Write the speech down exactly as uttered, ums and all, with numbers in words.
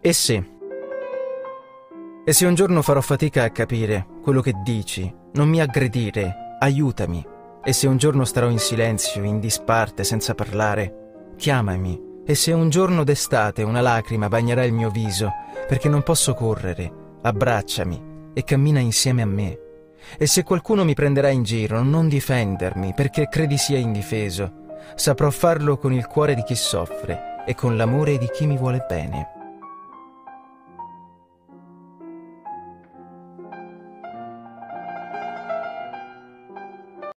E se? E se un giorno farò fatica a capire quello che dici, non mi aggredire, aiutami. E se un giorno starò in silenzio, in disparte, senza parlare, chiamami. E se un giorno d'estate una lacrima bagnerà il mio viso, perché non posso correre, abbracciami e cammina insieme a me. E se qualcuno mi prenderà in giro, non difendermi, perché credi sia indifeso. Saprò farlo con il cuore di chi soffre e con l'amore di chi mi vuole bene.